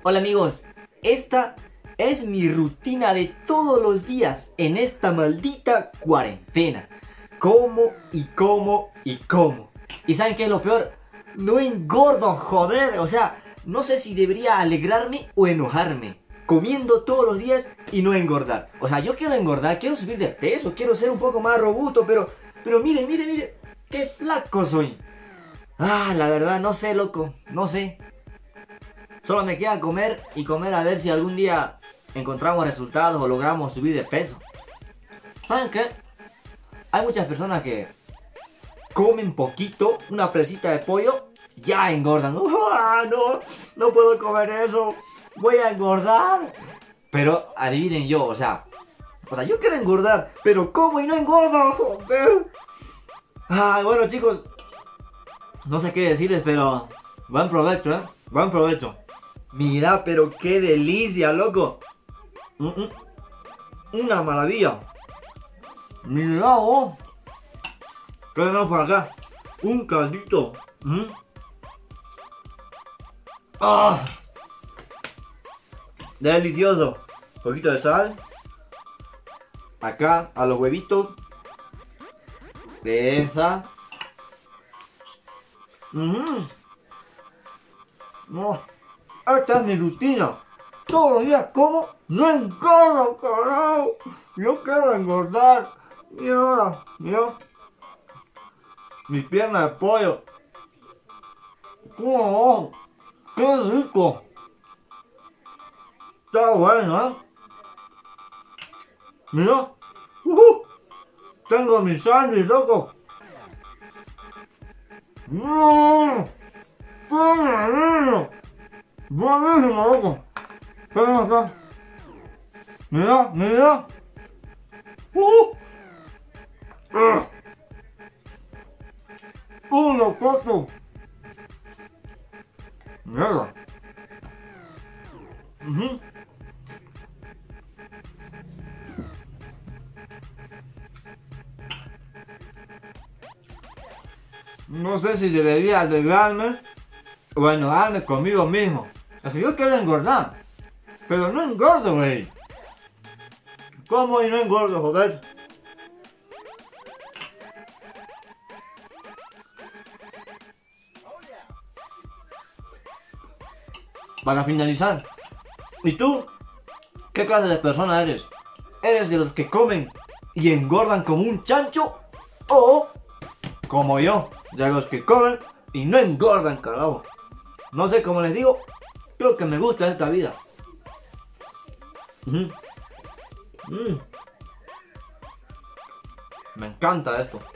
Hola amigos, esta es mi rutina de todos los días en esta maldita cuarentena. Como y como y como. ¿Y saben qué es lo peor? No engordo, joder. O sea, no sé si debería alegrarme o enojarme. Comiendo todos los días y no engordar. O sea, yo quiero engordar, quiero subir de peso, quiero ser un poco más robusto, pero mire, qué flaco soy. La verdad, no sé, loco, no sé. Solo me queda comer y comer a ver si algún día encontramos resultados o logramos subir de peso. ¿Saben qué? Hay muchas personas que comen poquito, una presita de pollo, ya engordan. No puedo comer eso, voy a engordar. Pero adivinen yo, o sea, yo quiero engordar, pero como y no engordo, joder. Bueno chicos, no sé qué decirles, pero buen provecho, buen provecho. Mira, pero qué delicia, loco. Una maravilla. Mira, oh. ¿Qué tenemos por acá? Un caldito. Delicioso. Un poquito de sal. Acá, a los huevitos. De esa. No. Esta es mi rutina. Todos los días como, no engordo, carajo. Yo quiero engordar. Mira, mira. Mis piernas de pollo. ¡Oh! ¡Qué rico! Está bueno, ¿eh? Mira. Tengo mi sándwich, loco. ¡Buenísimo! Buenísimo, loco. Ven acá. Mira, mira. Uno, cuatro. Mierda. No sé si debería alegrarme o enojarme conmigo mismo. Es que yo quiero engordar, pero no engordo, güey. ¿Cómo y no engordo, joder? Para finalizar, ¿y tú? ¿Qué clase de persona eres? ¿Eres de los que comen y engordan como un chancho? ¿O, como yo, de los que comen y no engordan, carajo? No sé cómo les digo, creo que me gusta esta vida. Me encanta esto.